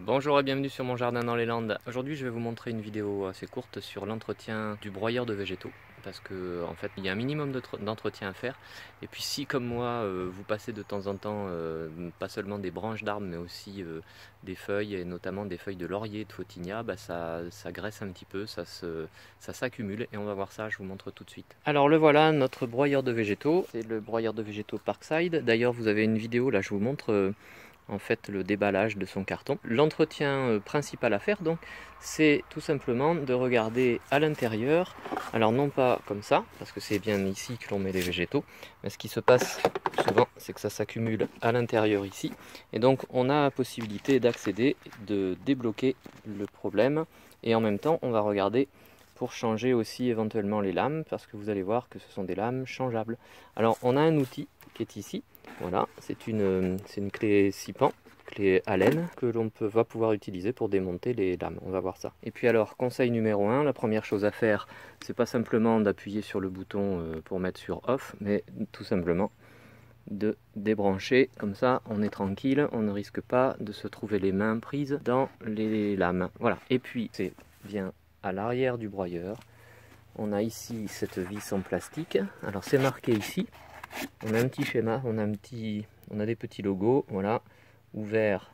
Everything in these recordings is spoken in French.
Bonjour et bienvenue sur mon jardin dans les Landes. Aujourd'hui je vais vous montrer une vidéo assez courte sur l'entretien du broyeur de végétaux. Parce que en fait il y a un minimum d'entretien à faire. Et puis si comme moi vous passez de temps en temps pas seulement des branches d'arbres mais aussi des feuilles et notamment des feuilles de laurier, de photinia, ça graisse un petit peu, ça s'accumule et on va voir ça, je vous montre tout de suite. Alors le voilà, notre broyeur de végétaux, c'est le broyeur de végétaux Parkside. D'ailleurs vous avez une vidéo là, je vous montre en fait le déballage de son carton. L'entretien principal à faire donc c'est tout simplement de regarder à l'intérieur, alors non pas comme ça parce que c'est bien ici que l'on met les végétaux, mais ce qui se passe souvent c'est que ça s'accumule à l'intérieur ici et donc on a la possibilité d'accéder, de débloquer le problème et en même temps on va regarder pour changer aussi éventuellement les lames parce que vous allez voir que ce sont des lames changeables. Alors on a un outil qui est ici. Voilà, c'est une clé 6 pans, clé Allen, que l'on va pouvoir utiliser pour démonter les lames. On va voir ça. Et puis alors, conseil numéro 1, la première chose à faire, c'est pas simplement d'appuyer sur le bouton pour mettre sur off, mais tout simplement de débrancher. Comme ça, on est tranquille, on ne risque pas de se trouver les mains prises dans les lames. Voilà, et puis c'est bien à l'arrière du broyeur. On a ici cette vis en plastique. Alors c'est marqué ici. On a un petit schéma, on a des petits logos, voilà, ouvert,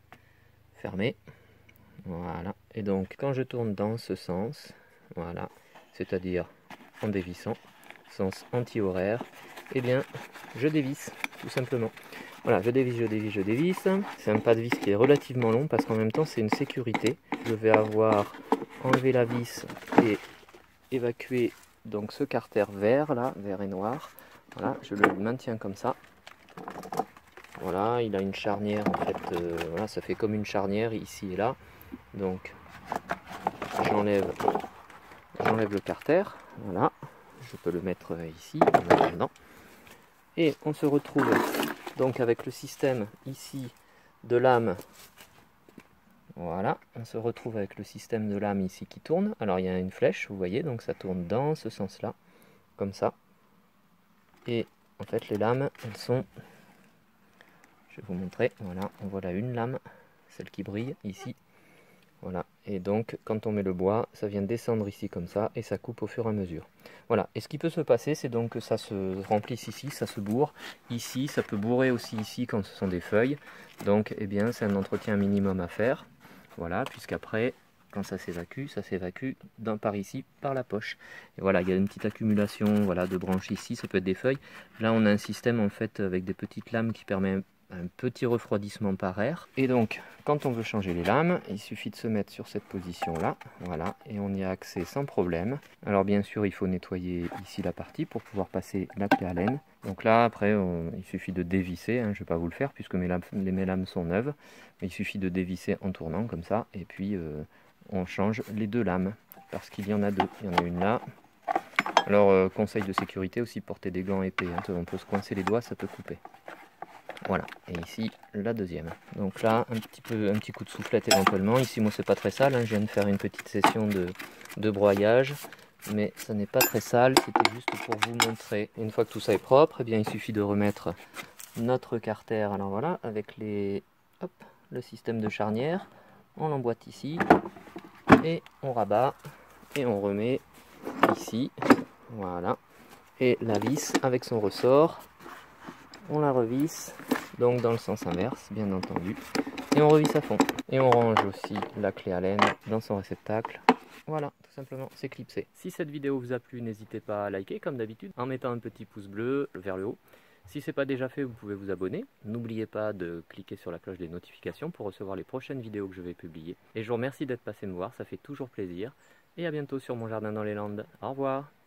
fermé, voilà. Et donc quand je tourne dans ce sens, voilà, c'est-à-dire en dévissant, sens anti-horaire, eh bien je dévisse, tout simplement. Voilà, je dévisse, je dévisse, je dévisse. C'est un pas de vis qui est relativement long parce qu'en même temps c'est une sécurité. Je vais avoir enlevé la vis et évacué donc ce carter vert là, vert et noir. Voilà, je le maintiens comme ça. Voilà, il a une charnière en fait, voilà, ça fait comme une charnière ici et là. Donc j'enlève le carter, voilà, je peux le mettre ici, maintenant. Et on se retrouve donc avec le système ici de lame. Voilà, on se retrouve avec le système de lame ici qui tourne. Alors il y a une flèche, vous voyez, donc ça tourne dans ce sens-là, comme ça. Et en fait les lames, elles sont... Je vais vous montrer, voilà, on voit là une lame, celle qui brille ici. Voilà, et donc quand on met le bois, ça vient descendre ici comme ça, et ça coupe au fur et à mesure. Voilà, et ce qui peut se passer, c'est donc que ça se remplisse ici, ça se bourre. Ici, ça peut bourrer aussi ici quand ce sont des feuilles. Donc, eh bien, c'est un entretien minimum à faire. Voilà, puisqu'après, quand ça s'évacue par ici, par la poche. Et voilà, il y a une petite accumulation voilà, de branches ici, ça peut être des feuilles. Là, on a un système en fait avec des petites lames qui permet un petit refroidissement par air. Et donc, quand on veut changer les lames, il suffit de se mettre sur cette position-là, voilà, et on y a accès sans problème. Alors bien sûr, il faut nettoyer ici la partie pour pouvoir passer la clé Allen. Donc là, après, il suffit de dévisser, hein, je ne vais pas vous le faire puisque mes lames sont neuves, mais il suffit de dévisser en tournant comme ça, et puis on change les deux lames, parce qu'il y en a deux. Il y en a une là. Alors, conseil de sécurité aussi, porter des gants épais, hein, on peut se coincer les doigts, ça peut couper. Voilà, et ici la deuxième. Donc là, un petit coup de soufflette éventuellement. Ici, moi, c'est pas très sale, hein. Je viens de faire une petite session de broyage, mais ça n'est pas très sale, c'était juste pour vous montrer. Une fois que tout ça est propre, eh bien, il suffit de remettre notre carter. Alors voilà, avec le système de charnière, on l'emboîte ici, et on rabat, et on remet ici, voilà. Et la vis avec son ressort, on la revisse, donc dans le sens inverse, bien entendu, et on revisse à fond. Et on range aussi la clé Allen dans son réceptacle. Voilà, tout simplement, c'est clipsé. Si cette vidéo vous a plu, n'hésitez pas à liker, comme d'habitude, en mettant un petit pouce bleu vers le haut. Si ce n'est pas déjà fait, vous pouvez vous abonner. N'oubliez pas de cliquer sur la cloche des notifications pour recevoir les prochaines vidéos que je vais publier. Et je vous remercie d'être passé me voir, ça fait toujours plaisir. Et à bientôt sur mon jardin dans les Landes. Au revoir.